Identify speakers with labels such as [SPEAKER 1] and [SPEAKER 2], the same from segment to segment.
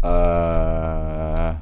[SPEAKER 1] Uh.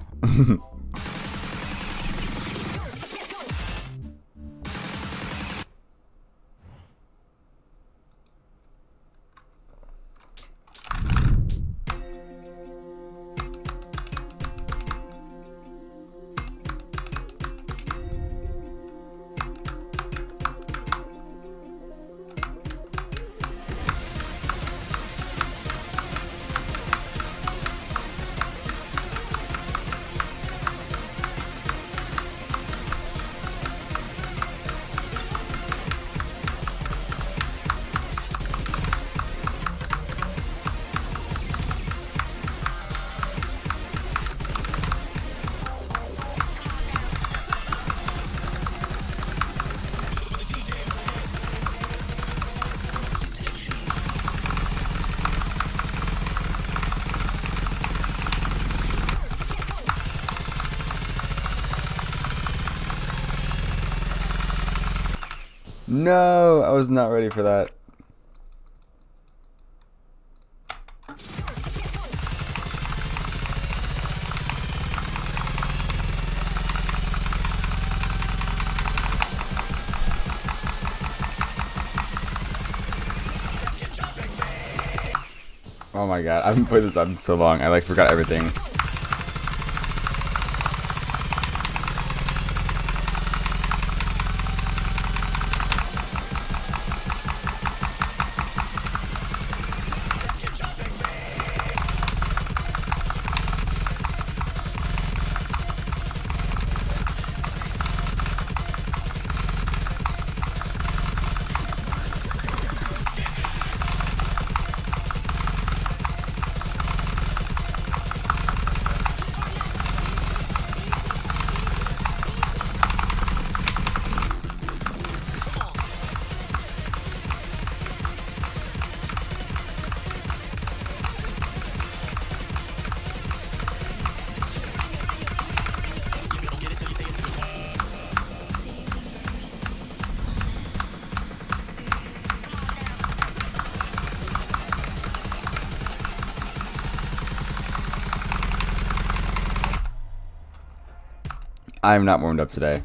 [SPEAKER 1] No, I was not ready for that. Oh my god, I haven't played this button in so long. I like forgot everything. I'm not warmed up today.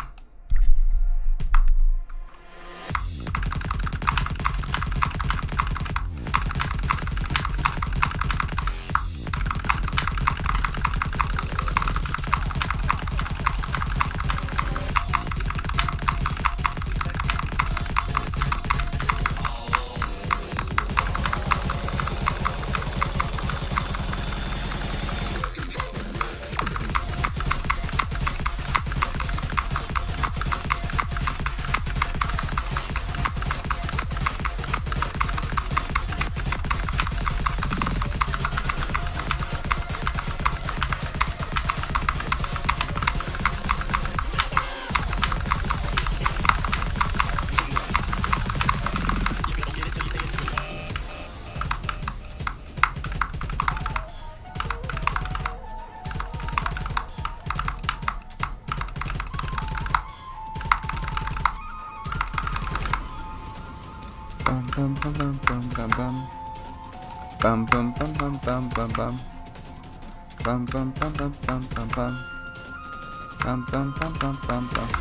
[SPEAKER 1] Bum bum bum bum bum bum. Bum bum bum bum bum bum bum. Bum bum bum bum bum bum bum. Bum bum bum bum bum bum.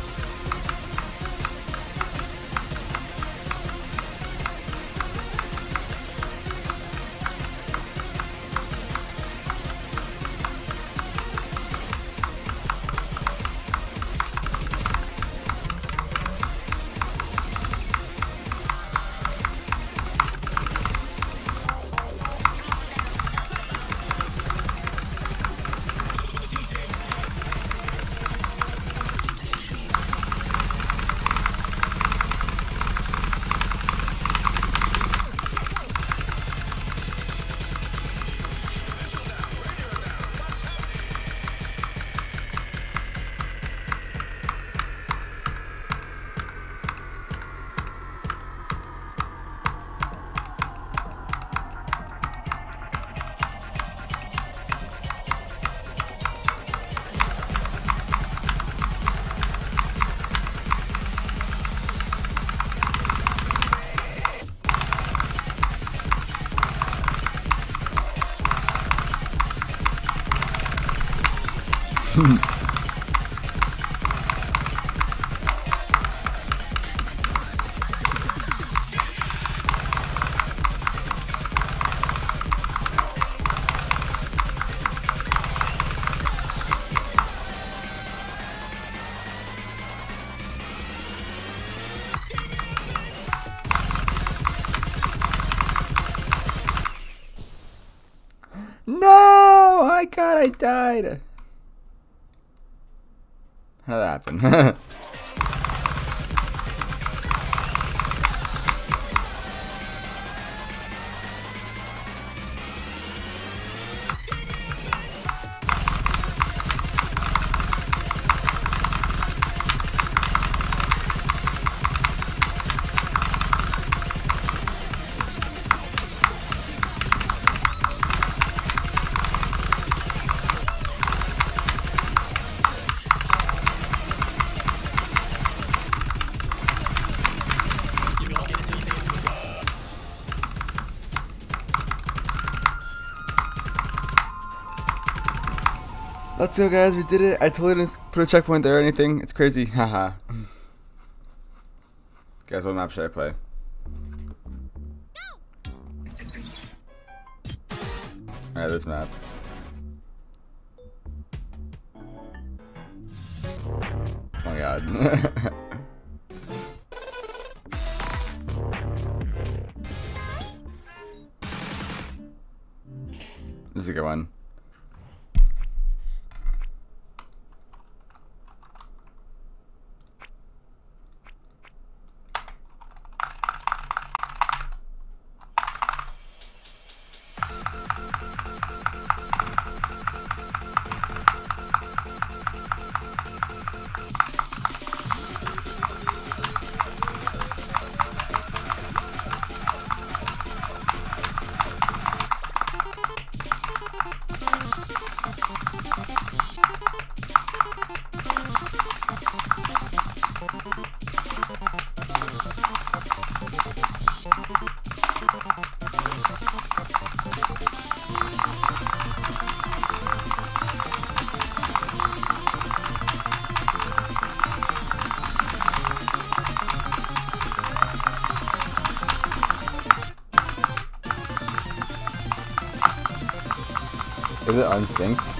[SPEAKER 1] No! My God, I died. How'd that happen? Let's go, guys. We did it. I totally didn't put a checkpoint there or anything. It's crazy. Haha. Guys, what map should I play? Alright, this map. Oh my God. This is a good one. Is it unsynced?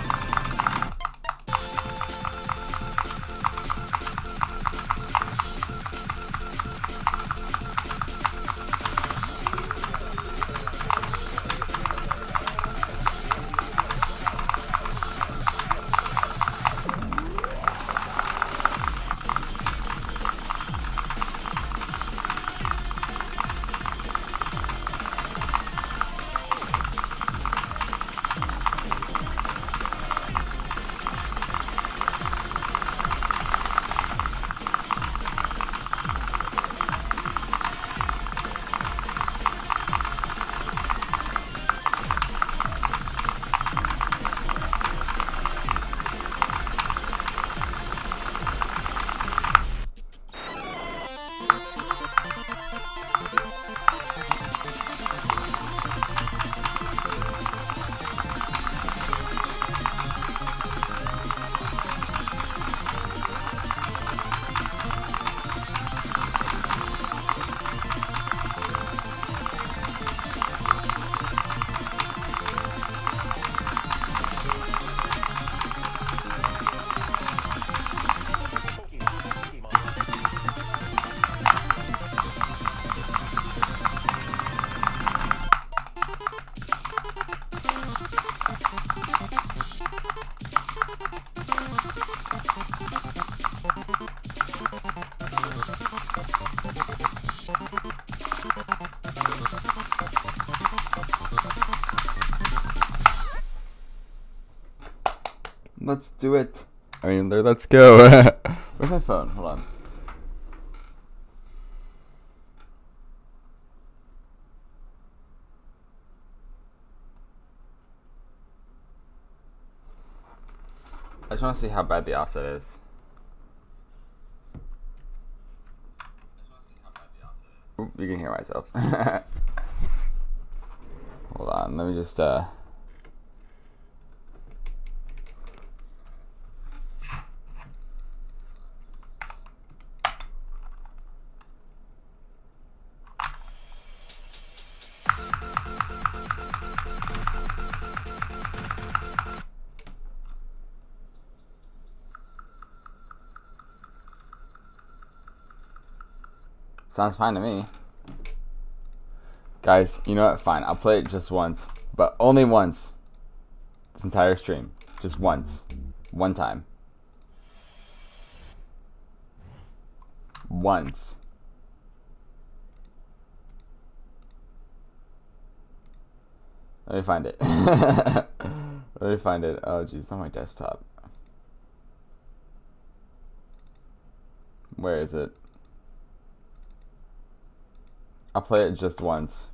[SPEAKER 1] Let's do it. I mean, let's go. Where's my phone? Hold on. I just want to see how bad the offset is. Ooh, you can hear myself. Hold on, let me just Sounds fine to me. Guys, you know what? Fine. I'll play it just once. But only once. This entire stream. Just once. One time. Once. Let me find it. Let me find it. Oh, geez. It's on my desktop. Where is it? I'll play it just once.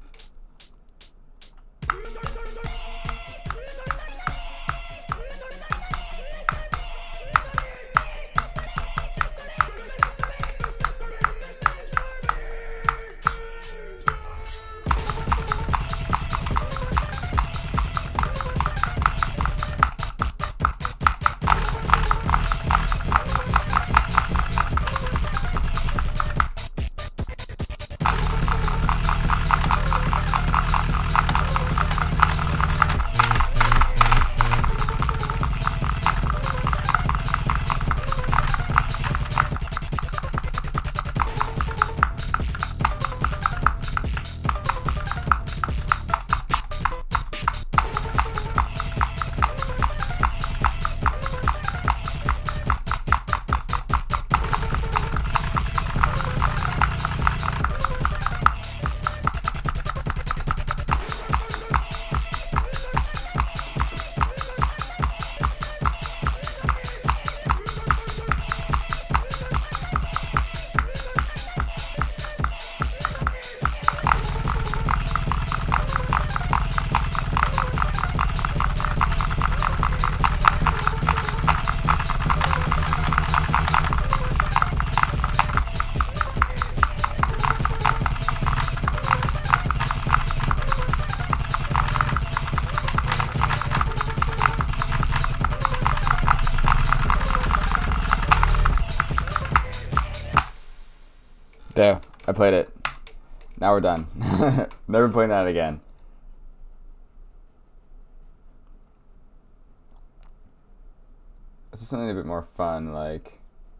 [SPEAKER 1] There, I played it. Now we're done. Never playing that again. It's just something a bit more fun, like...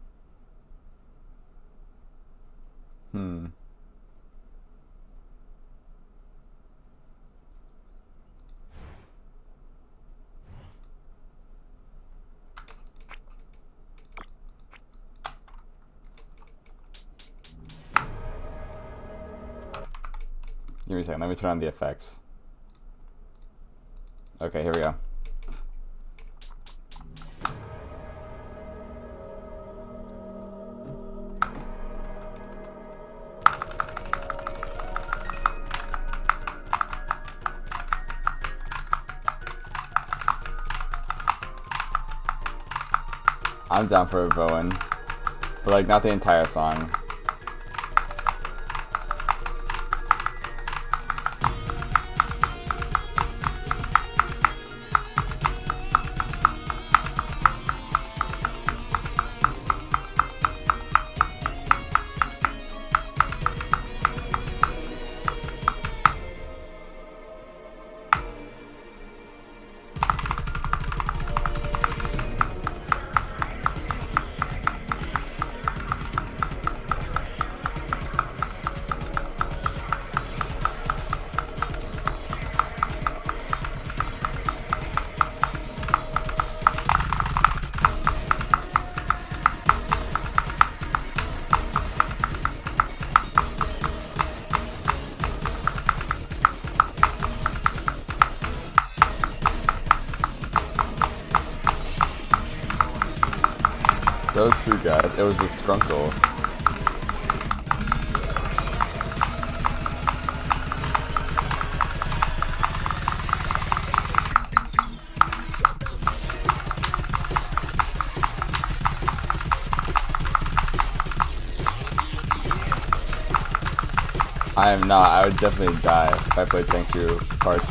[SPEAKER 1] Give me a second, let me turn on the effects. Okay, here we go. I'm down for a Bowen, but like not the entire song. So true, guys. It was a Skrunkle. I am not. I would definitely die if I played Sanctuary parts.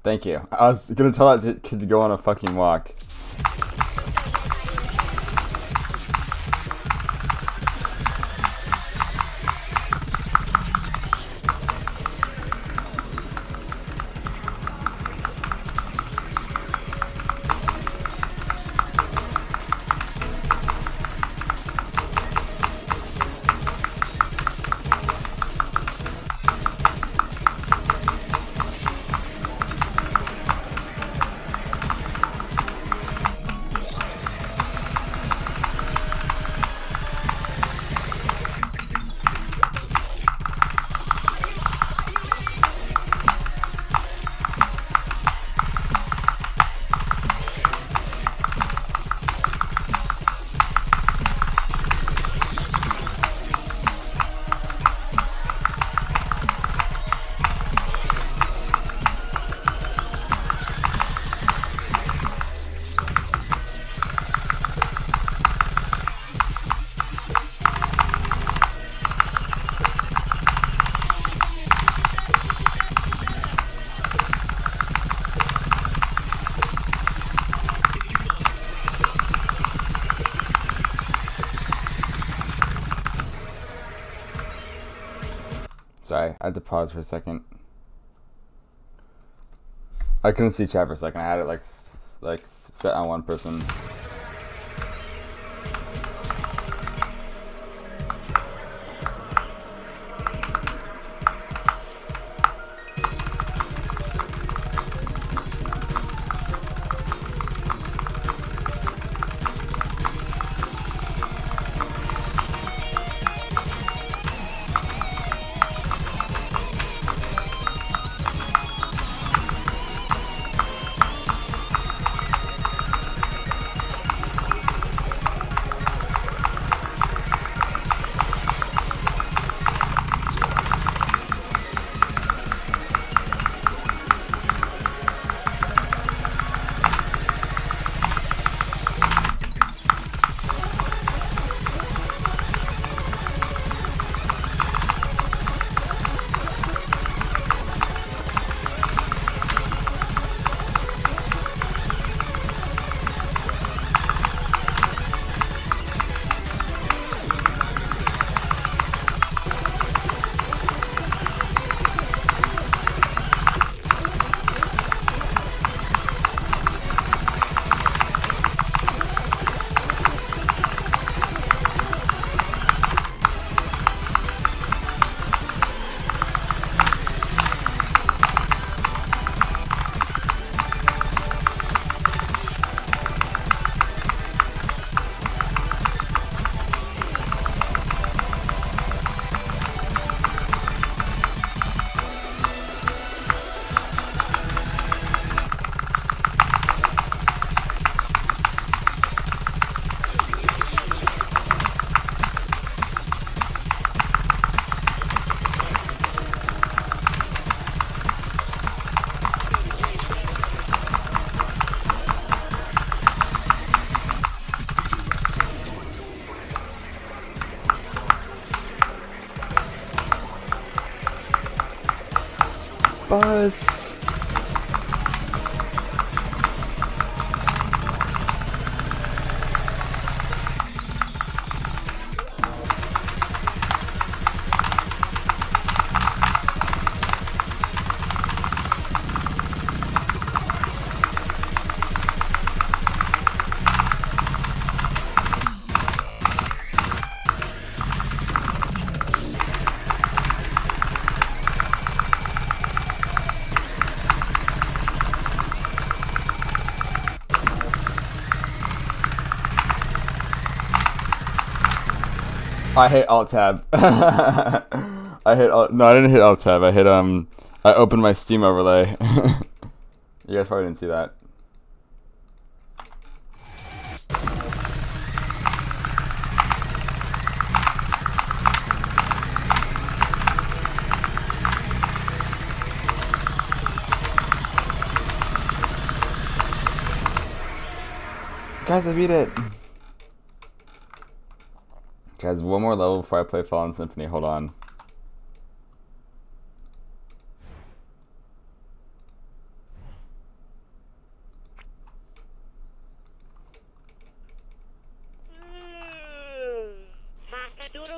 [SPEAKER 1] Thank you. I was gonna tell that kid to go on a fucking walk. Sorry, I had to pause for a second. I couldn't see chat for a second. I had it like set on one person. Buzz. I hit Alt Tab. I hit Alt, no, I didn't hit Alt Tab. I hit I opened my Steam overlay. You guys probably didn't see that. Guys, I beat it. Guys, one more level before I play Fallen Symphony. Hold on.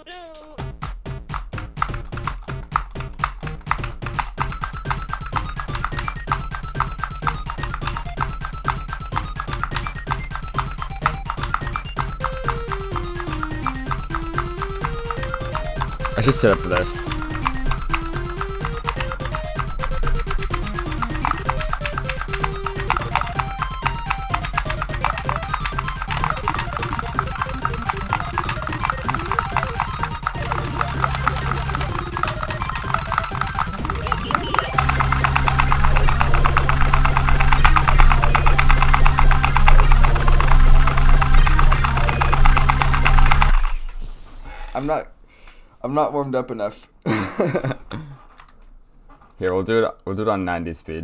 [SPEAKER 1] I should set up for this. I'm not warmed up enough. Here, we'll do it on 90 speed.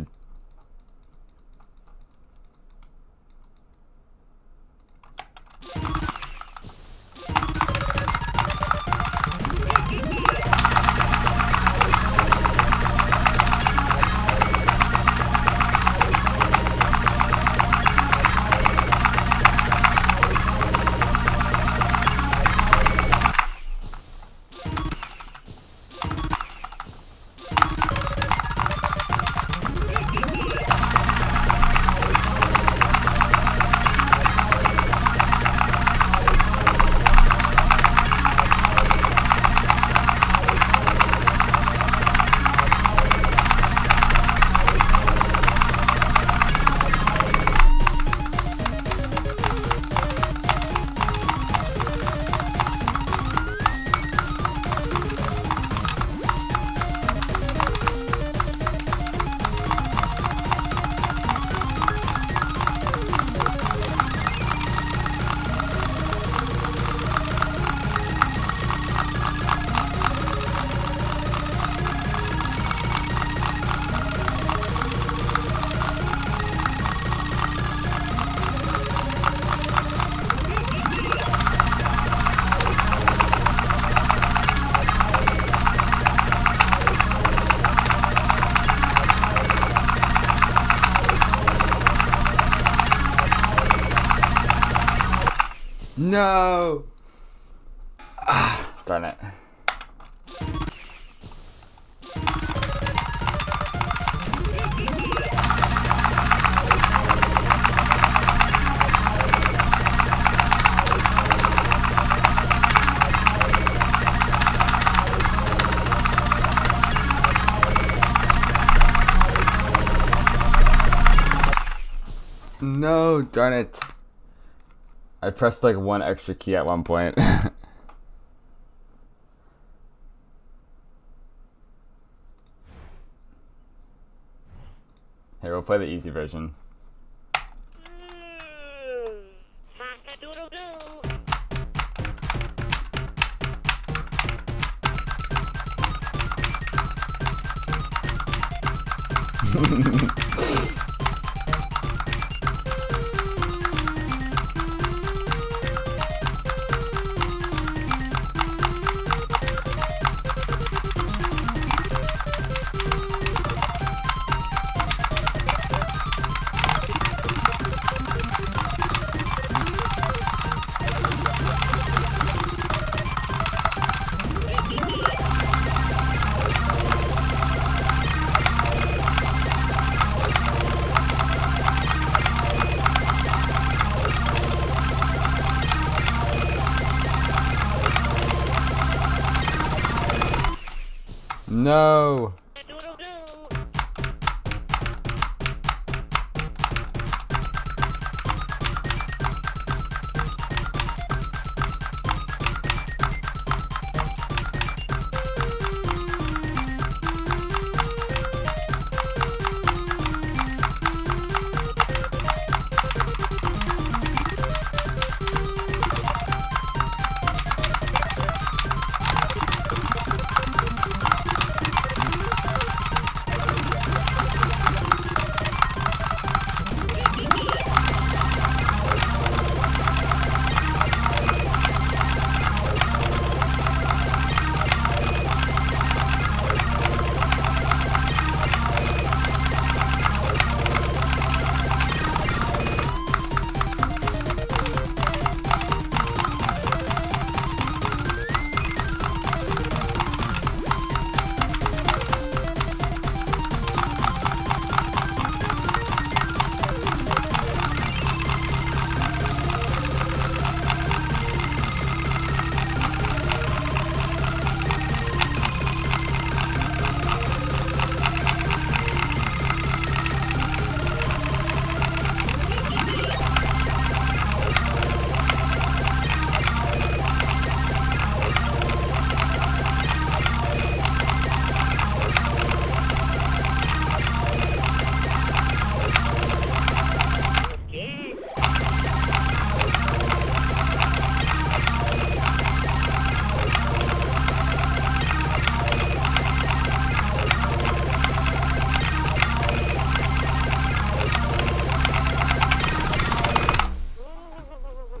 [SPEAKER 1] No! Ah, darn it. No, darn it. I pressed like one extra key at one point. Here, we'll play the easy version. No.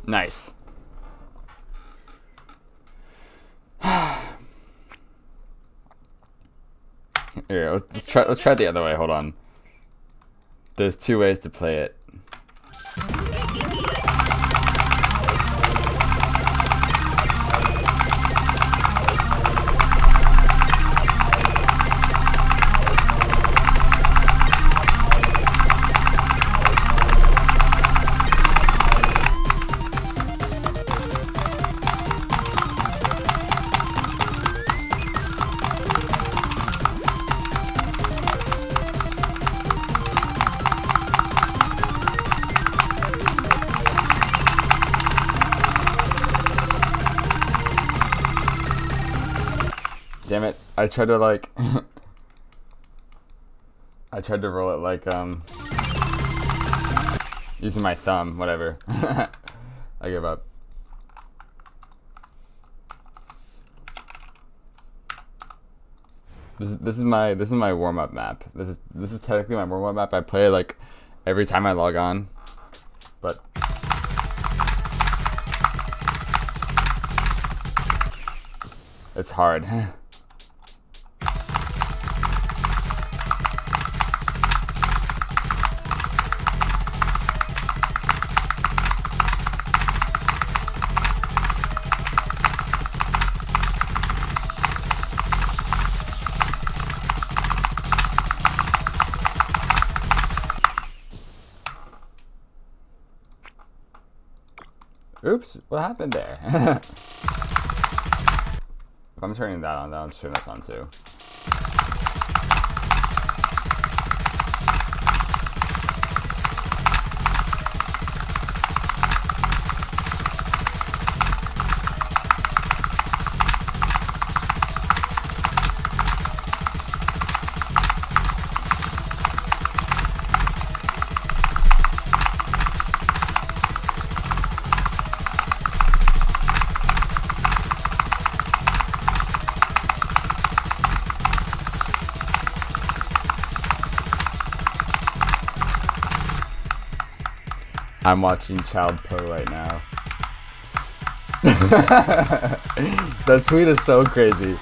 [SPEAKER 1] Nice. Here, let's try it the other way. Hold on. There's 2 ways to play it. Damn it, I tried to like I tried to roll it like using my thumb, whatever. I give up. This is my warm-up map. This is technically my warm-up map. I play it like every time I log on. But it's hard. Oops, what happened there? If I'm turning that on, I'll turn this on too. I'm watching Child Po right now. That tweet is so crazy.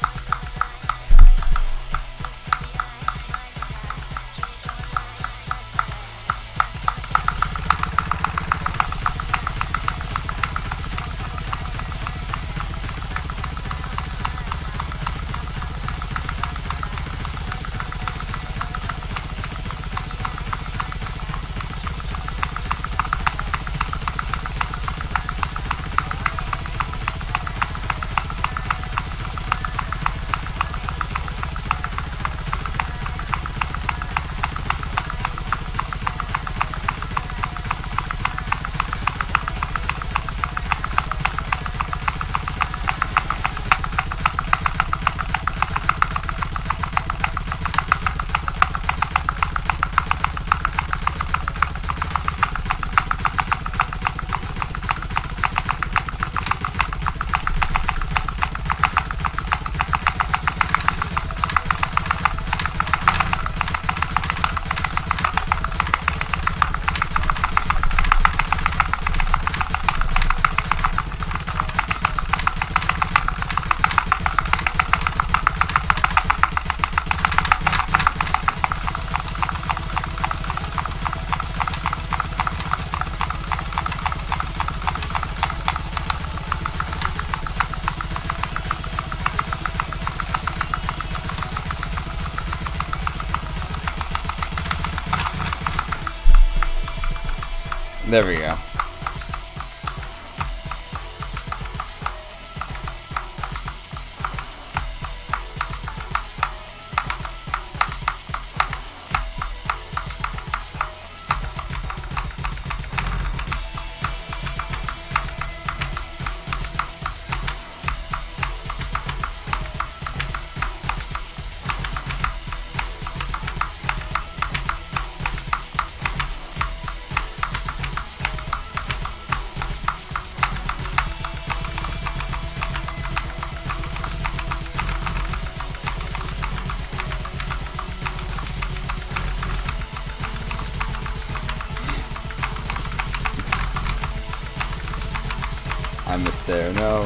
[SPEAKER 1] There we go. I missed there, no.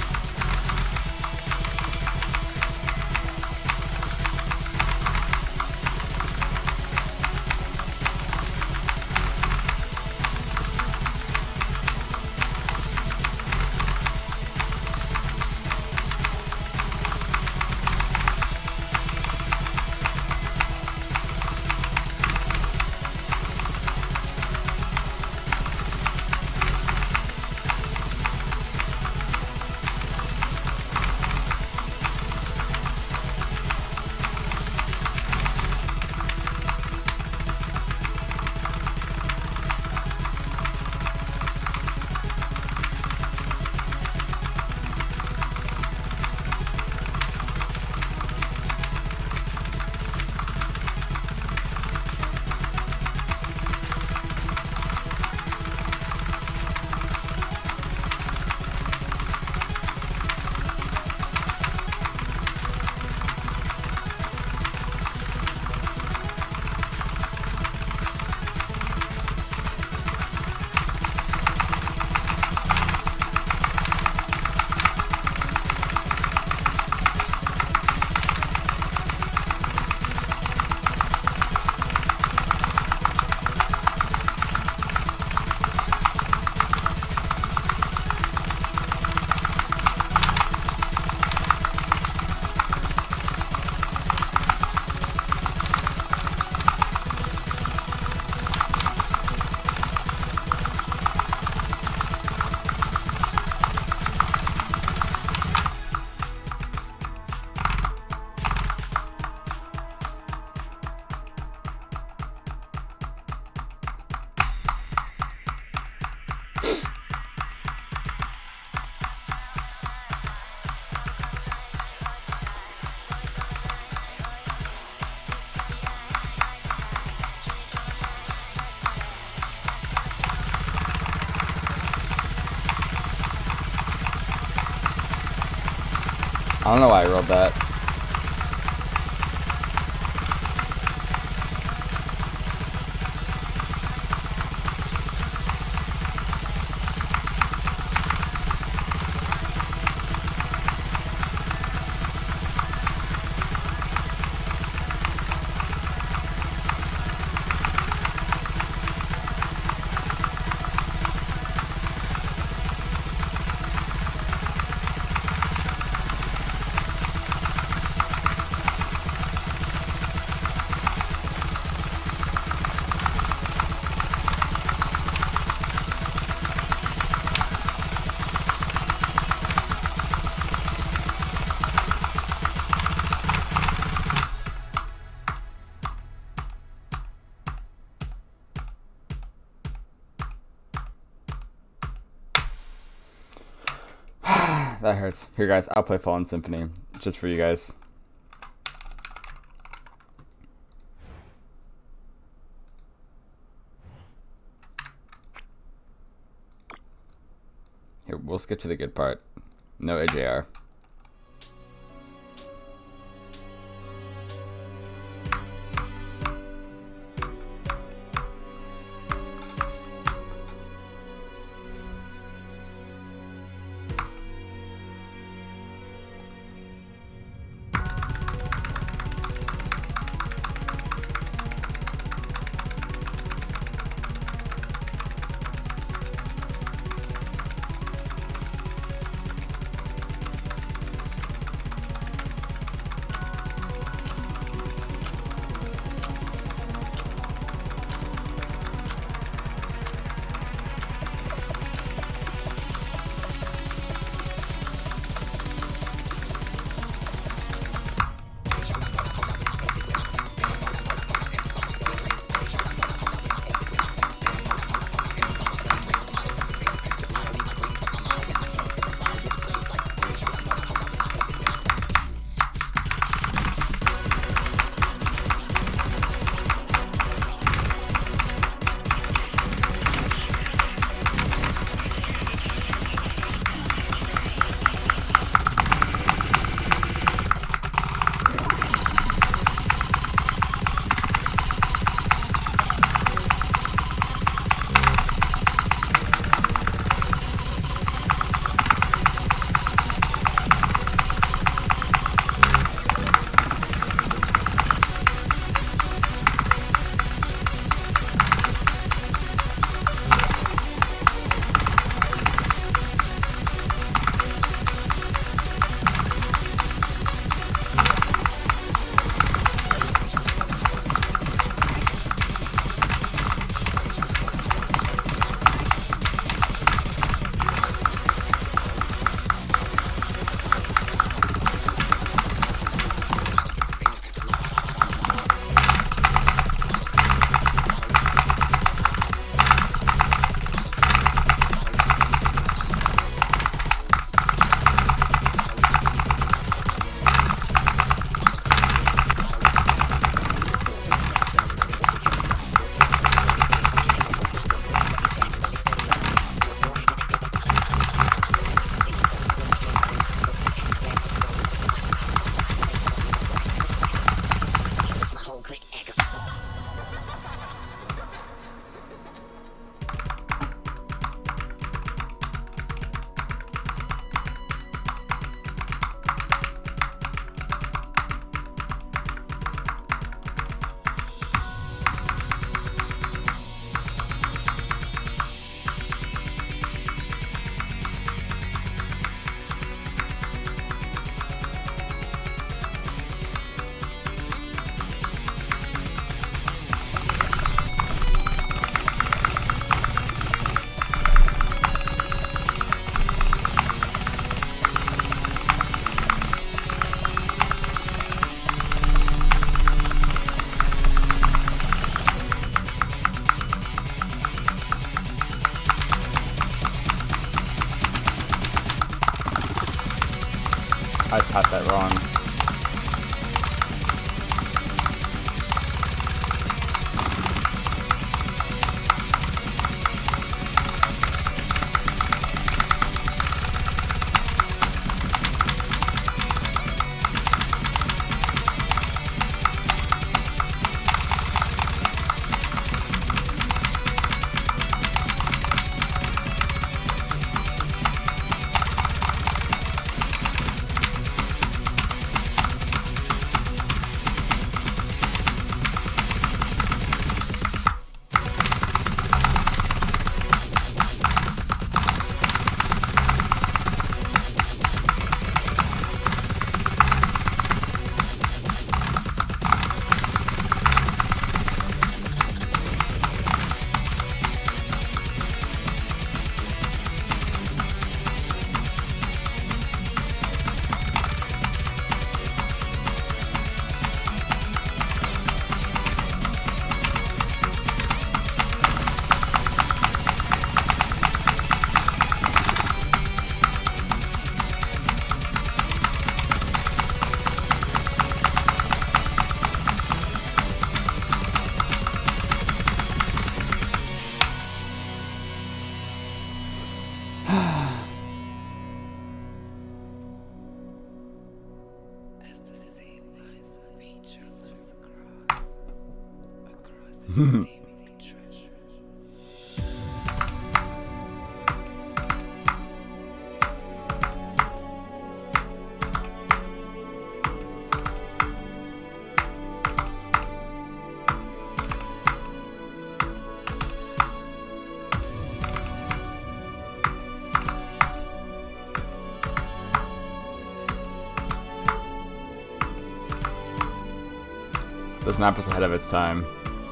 [SPEAKER 1] I don't know why I rolled that. That hurts. Here, guys, I'll play Fallen Symphony just for you guys. Here, we'll skip to the good part. No AJR. I typed that wrong. This map was ahead of its time.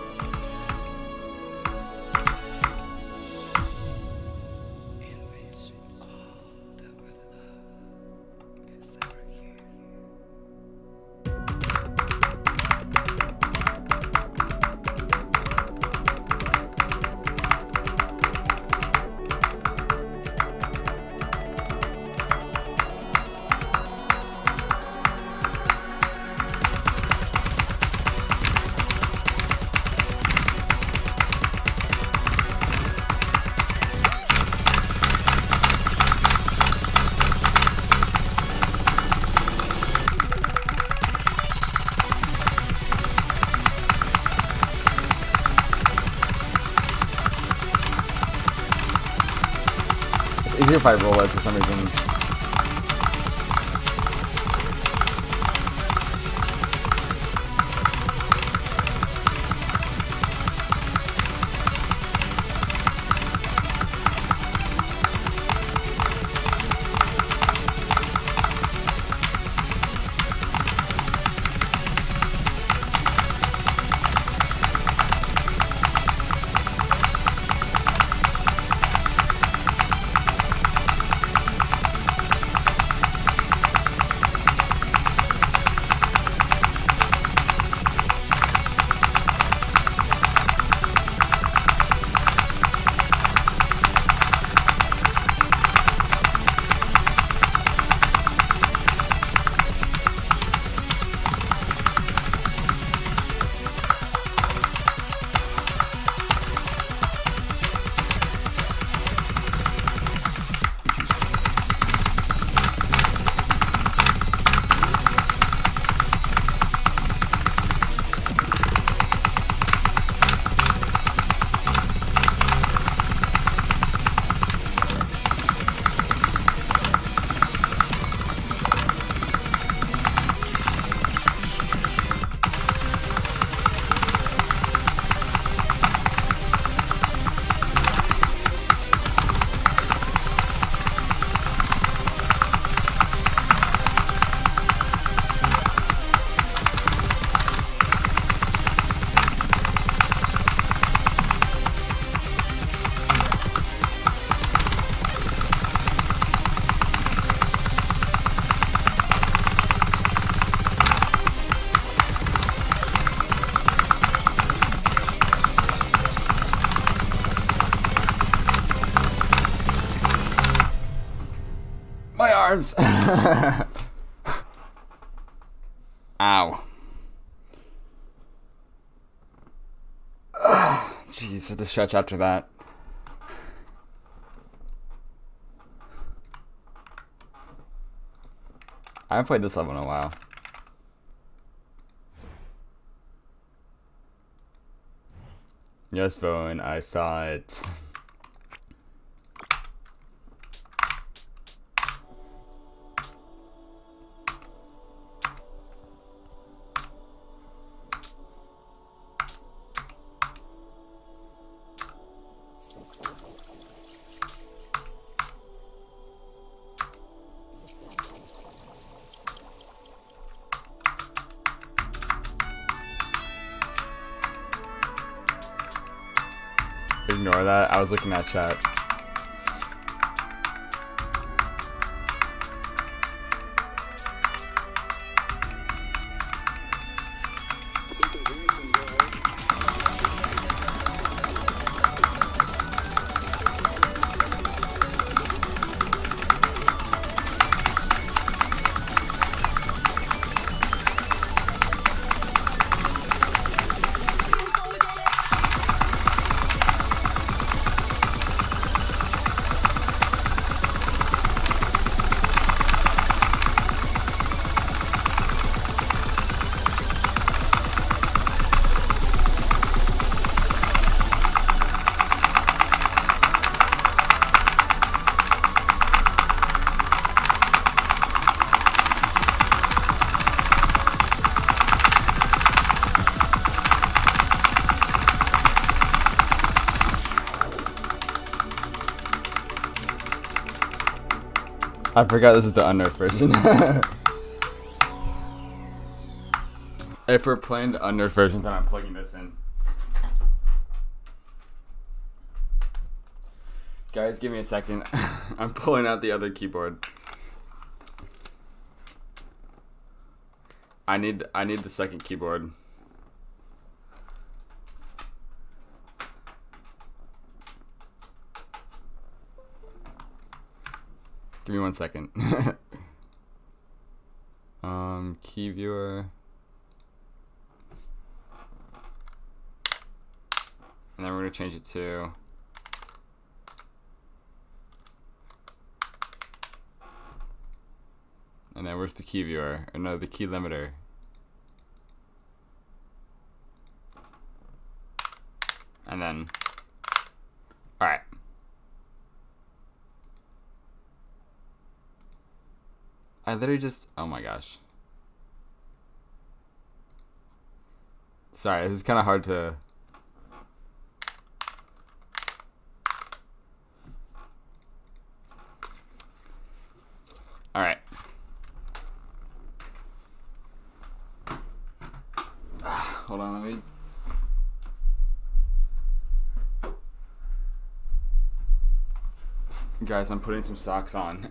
[SPEAKER 1] Easier if I roll it for some reason. My arms! Ow. Jeez, had to stretch after that. I haven't played this level in a while. Yes, Bowen, I saw it. Ignore that. I was looking at chat. I forgot this is the unnerfed version. If we're playing the unnerfed version, then I'm plugging this in. Guys, give me a second. I'm pulling out the other keyboard. I need the second keyboard. Give me 1 second. Key viewer. And then we're gonna change it to and then where's the key viewer? Or no, the key limiter. And then alright. I literally just, oh my gosh. Sorry, this is kind of hard to. All right. Hold on, let me. Guys, I'm putting some socks on.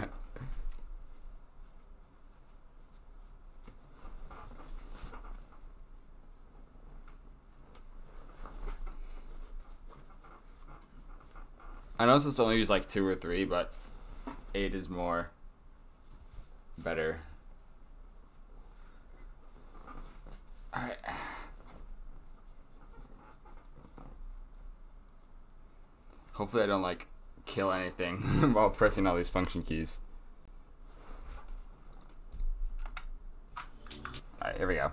[SPEAKER 1] I know it's supposed to only use like 2 or 3, but 8 is more better. Alright. Hopefully I don't like kill anything while pressing all these function keys. Alright, here we go.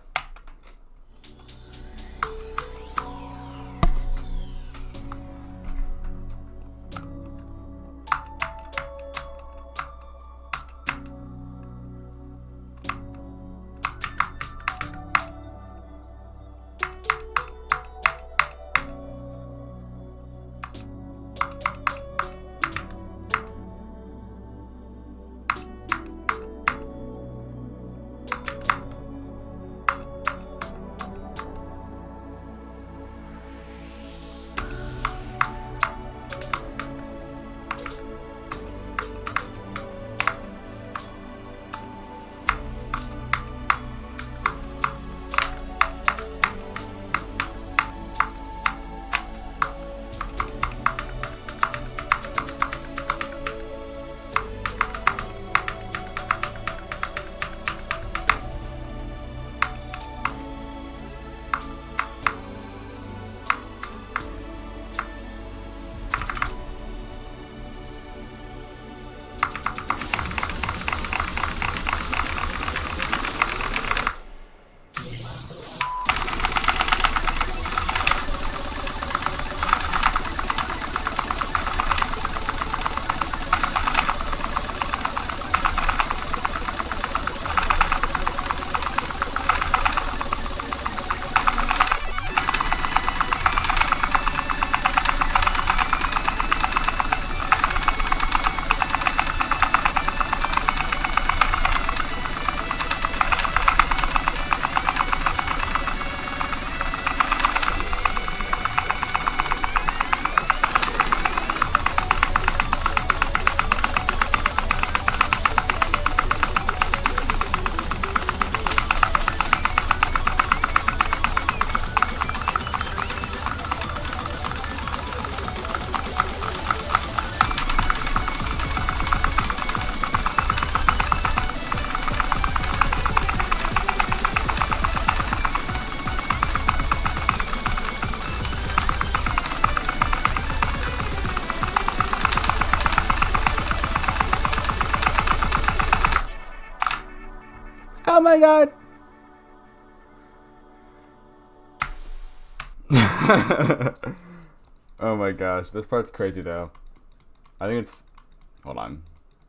[SPEAKER 1] Oh my god! Oh my gosh, this part's crazy though. I think it's... Hold on.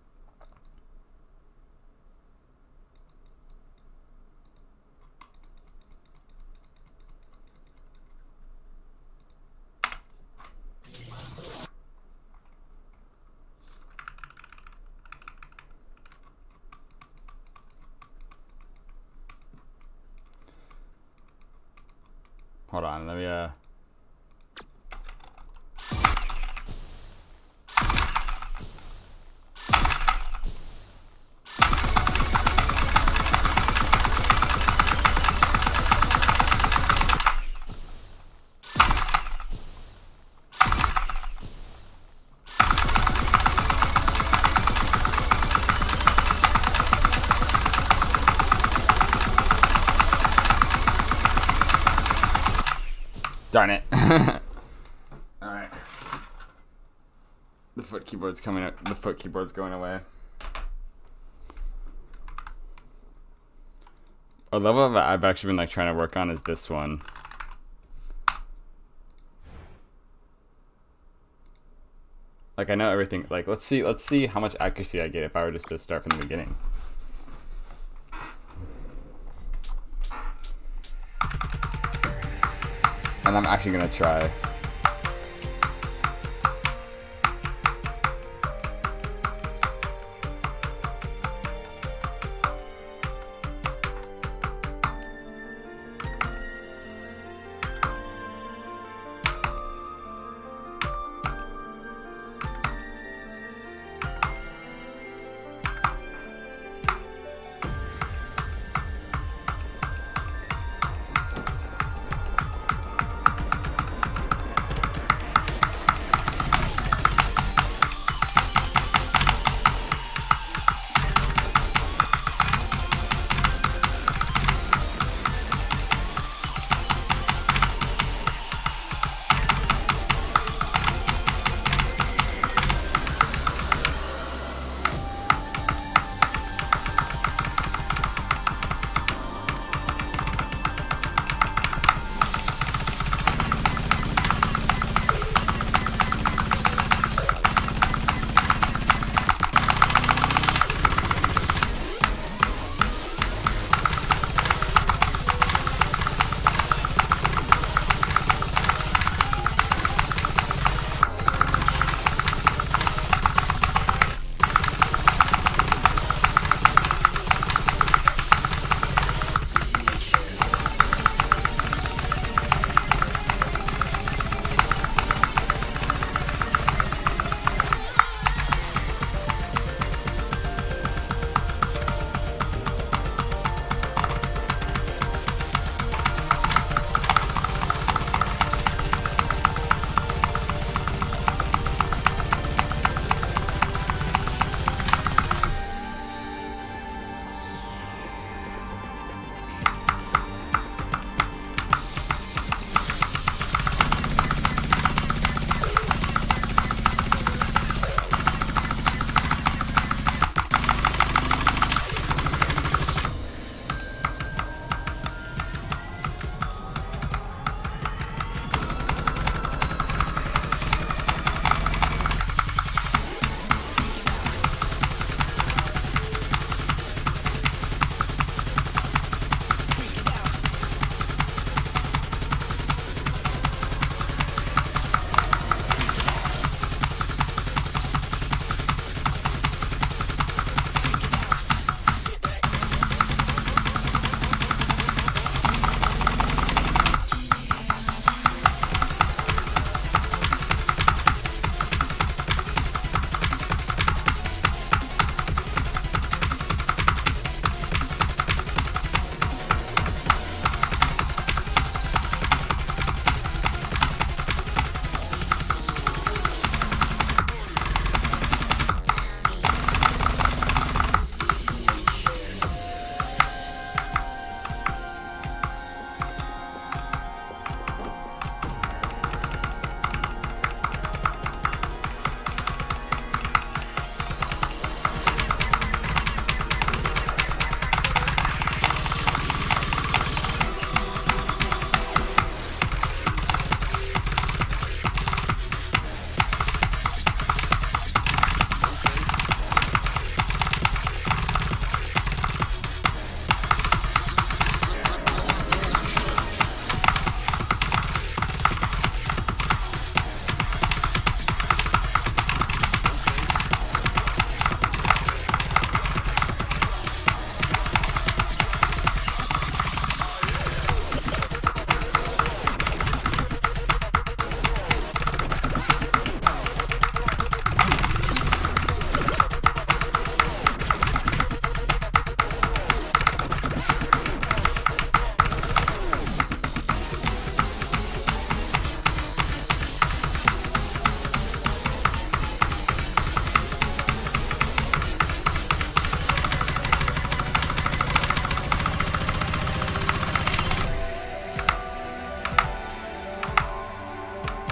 [SPEAKER 1] Hold on, let me Darn it. Alright. The foot keyboard's coming up. The foot keyboard's going away. A level that I've actually been like trying to work on is this one. Like I know everything. Like let's see how much accuracy I get if I were just to start from the beginning. And I'm actually gonna try.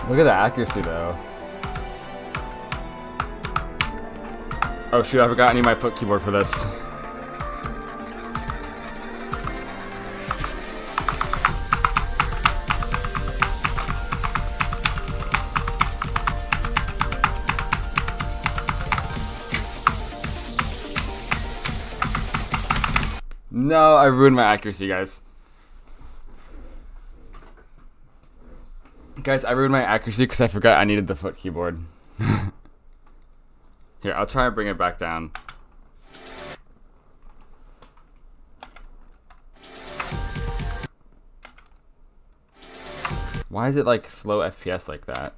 [SPEAKER 1] Look at the accuracy though. Oh shoot, I forgot I need my foot keyboard for this. No, I ruined my accuracy, guys. Guys, I ruined my accuracy because I forgot I needed the foot keyboard. Here, I'll try and bring it back down. Why is it like slow FPS like that?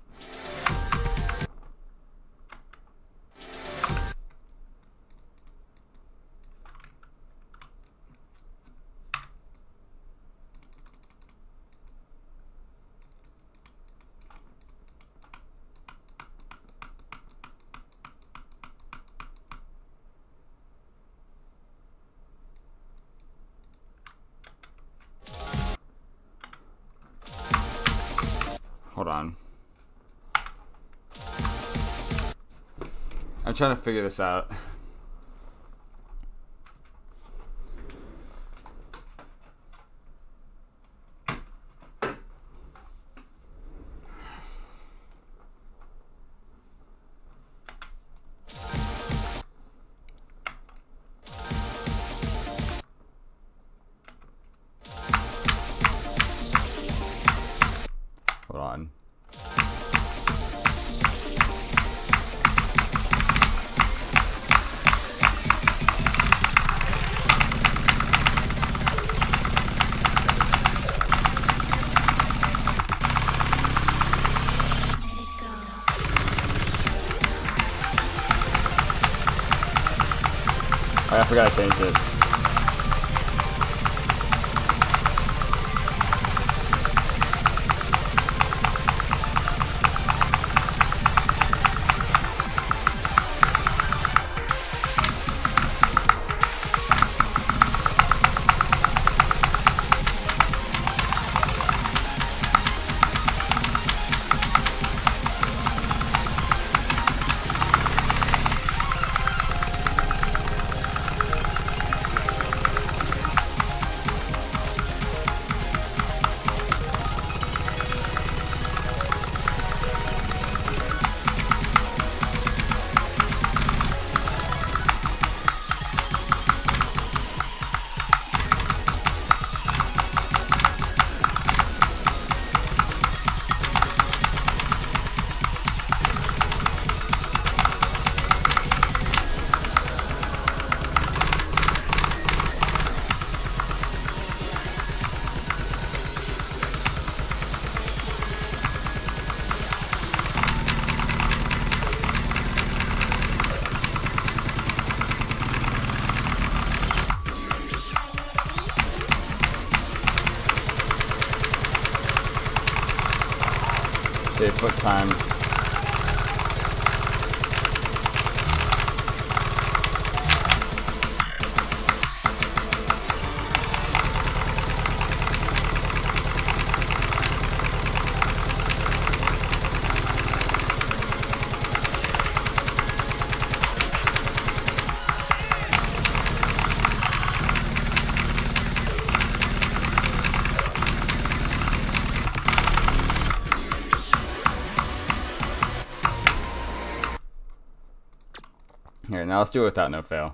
[SPEAKER 1] Hold on. I'm trying to figure this out. Hold on. I forgot to change it. Okay, foot time. Here, now let's do it without no fail.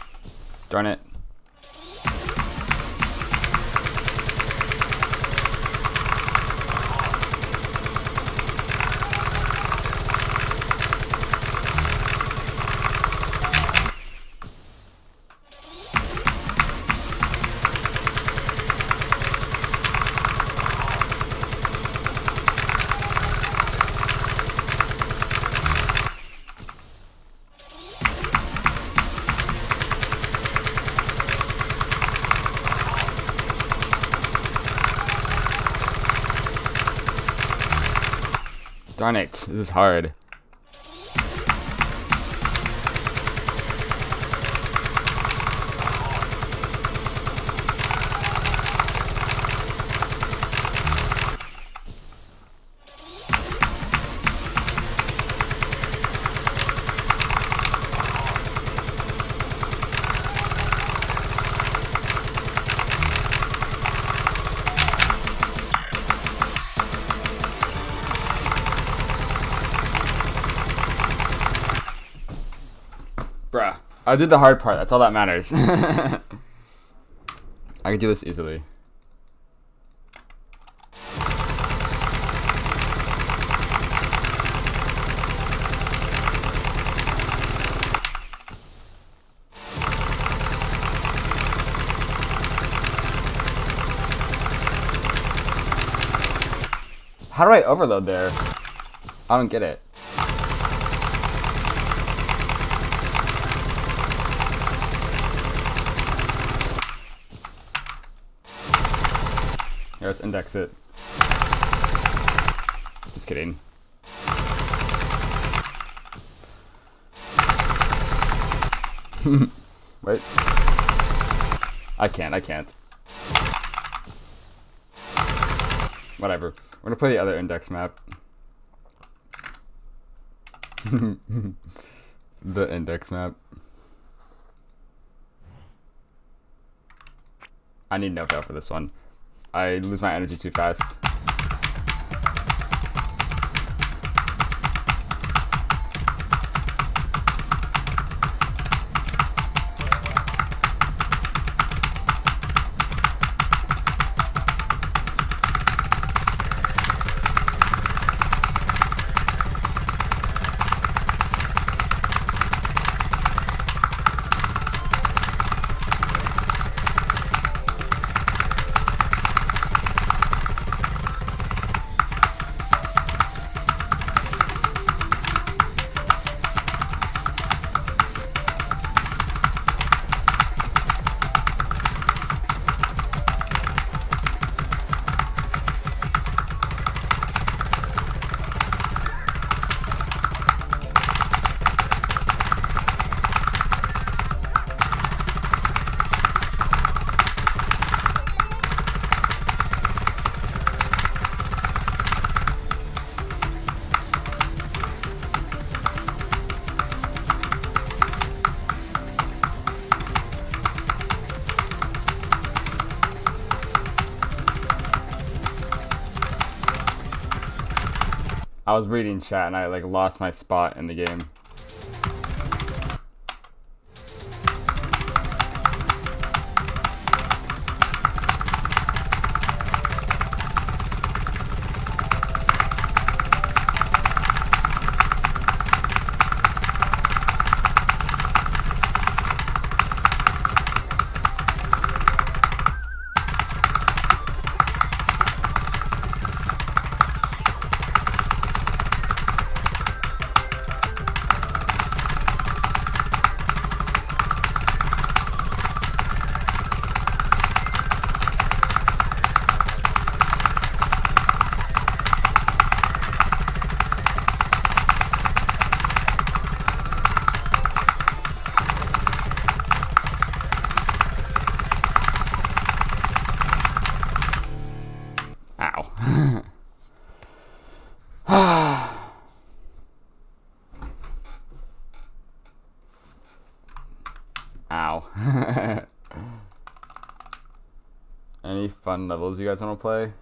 [SPEAKER 1] Darn it. Darn it, this is hard. Bruh, I did the hard part. That's all that matters. I can do this easily. How do I overload there? I don't get it. Here, let's index it. Just kidding. Wait. I can't. Whatever. We're gonna play the other index map. The index map. I need no fail for this one. I lose my energy too fast. I was reading chat and I like lost my spot in the game. Ow. Any fun levels you guys want to play?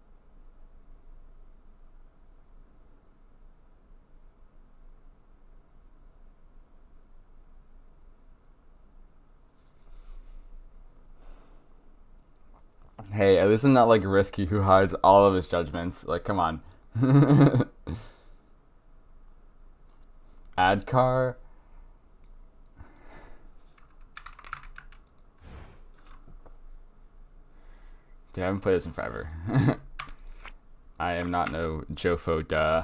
[SPEAKER 1] Hey, at least I'm not like Risky who hides all of his judgments. Like, come on. Ad car? Dude, I haven't played this in forever. I am not no Jofo, duh.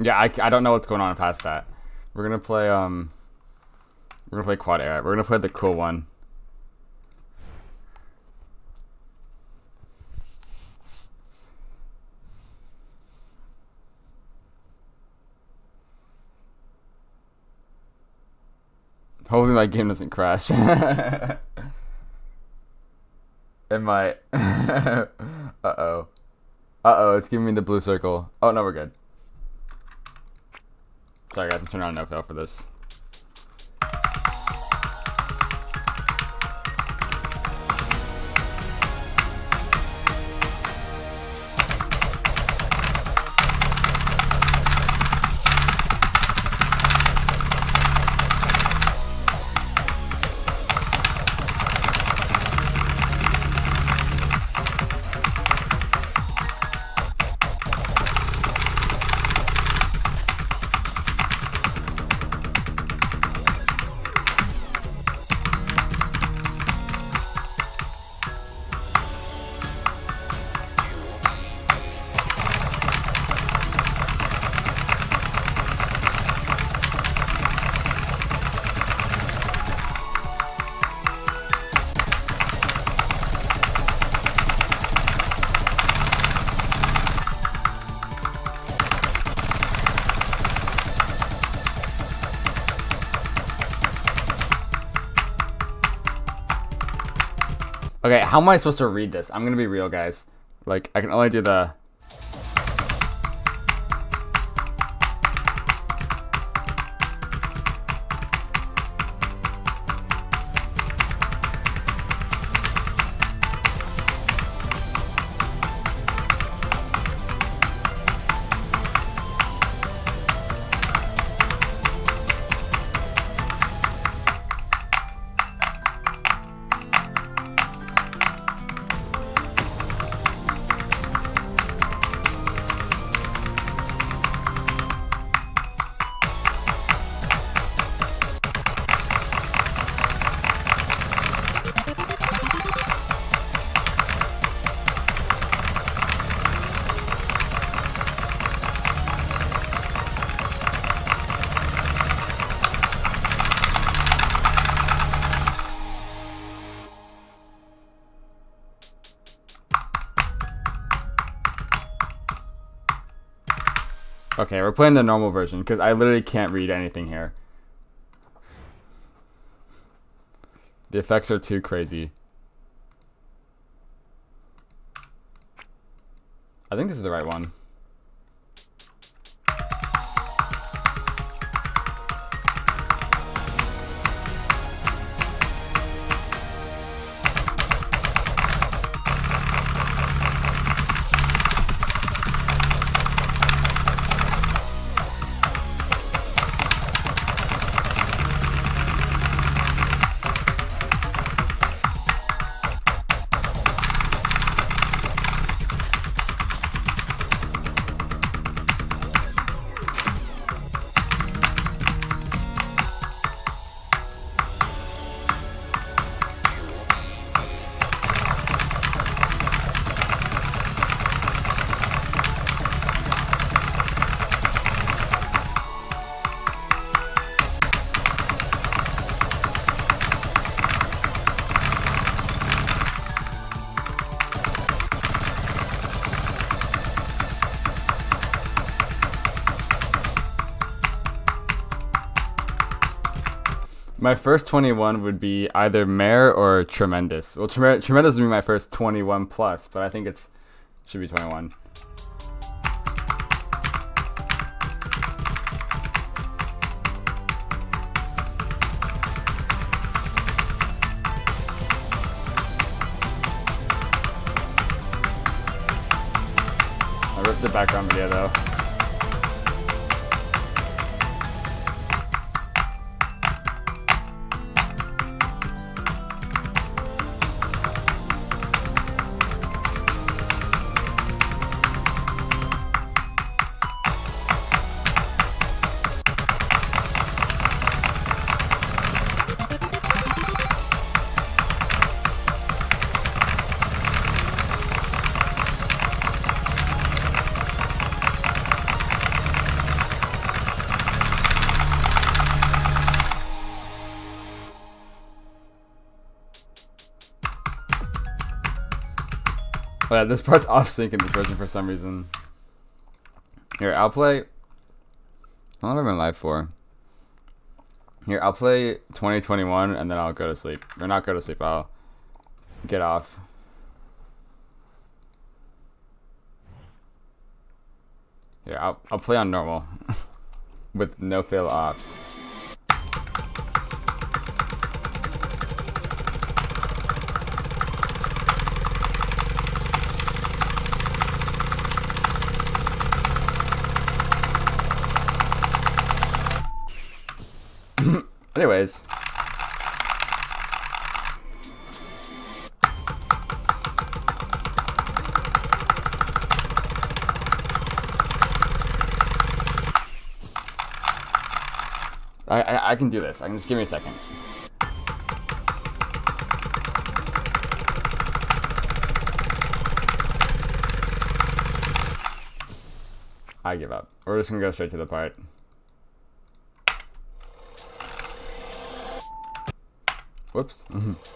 [SPEAKER 1] Yeah, I don't know what's going on past that. We're gonna play quad air. We're gonna play the cool one. Hopefully my game doesn't crash. It might. Uh-oh. Uh-oh, it's giving me the blue circle. Oh, no, we're good. Sorry, guys, I'm turning on no fail for this. Okay, how am I supposed to read this? I'm gonna be real, guys. Like, I can only do the... Okay, we're playing the normal version, because I literally can't read anything here. The effects are too crazy. I think this is the right one. My first 21 would be either Mare or Tremendous. Well, Tremendous would be my first 21 plus, but I think it should be 21. I ripped the background video though. Oh yeah, this part's off sync in this version for some reason. Here, I'll play. How long have I been live for? Here, I'll play 2021 and then I'll go to sleep. Or not go to sleep, I'll get off. Here, I'll play on normal with no fail off. Anyways. I can do this. I can just give me a second. I give up. We're just gonna go straight to the part. Whoops.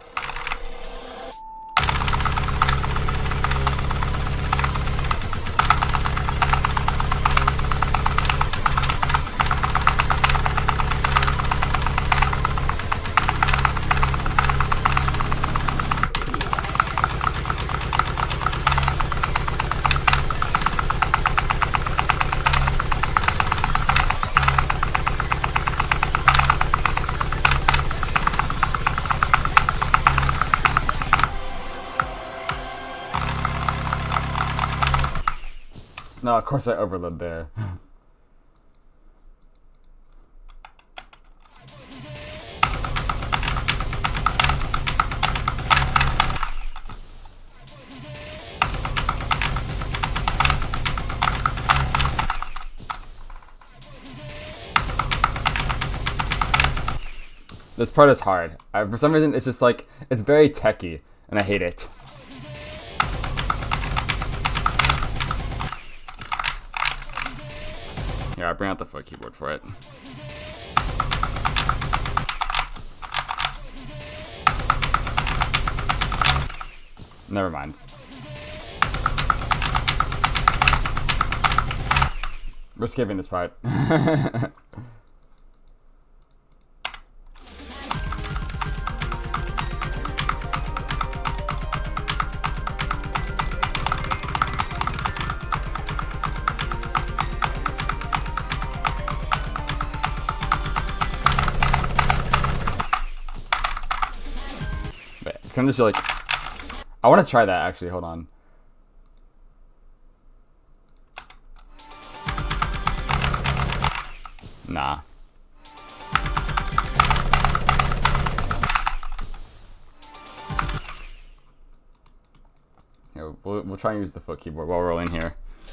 [SPEAKER 1] No, of course I overload there. This part is hard. For some reason, it's just like, it's very techy, and I hate it. Yeah, I bring out the foot keyboard for it. Never mind. We're skipping this part. I'm just like, I want to try that actually. Hold on. Nah. Here, we'll try and use the foot keyboard while we're in here.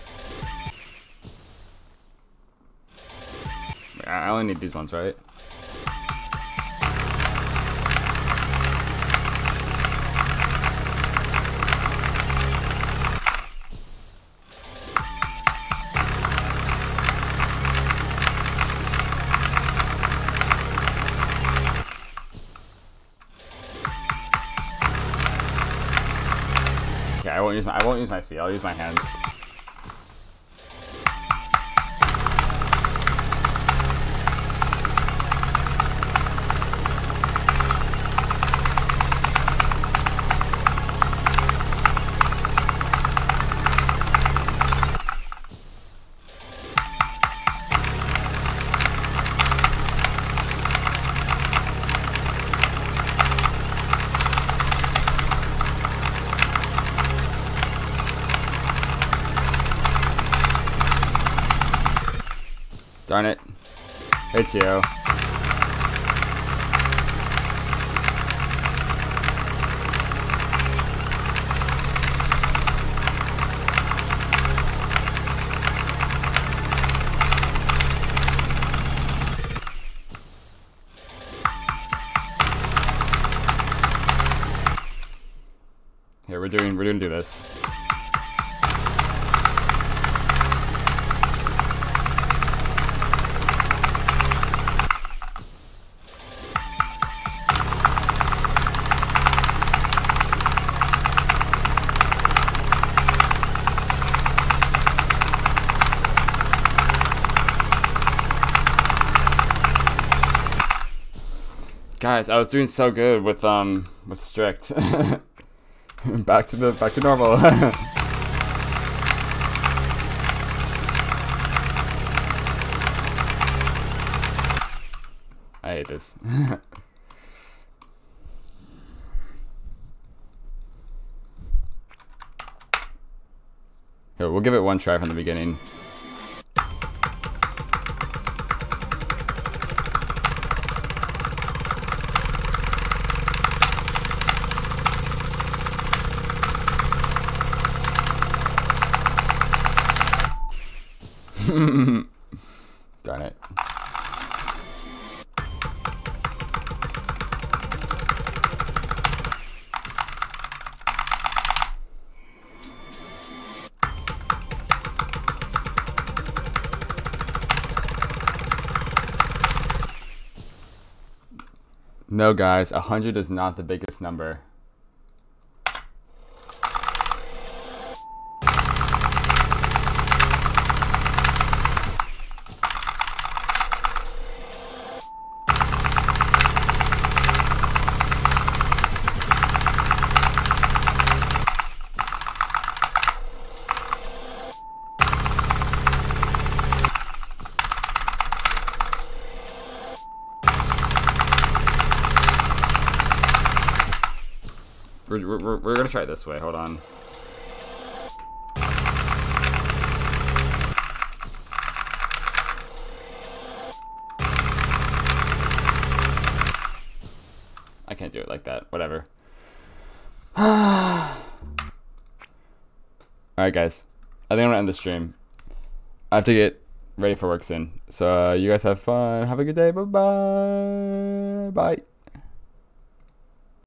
[SPEAKER 1] I only need these ones, right? I won't use my feet. I'll use my hands. Darn it. It's you. Here, we're doing do this. Guys, I was doing so good with strict. back to normal. I hate this. Here, we'll give it one try from the beginning. Darn it. No, guys, 100 is not the biggest number. We're gonna try it this way. Hold on. I can't do it like that. Whatever. Alright, guys. I think I'm gonna end the stream. I have to get ready for work soon. So you guys have fun. Have a good day. Bye-bye. Bye.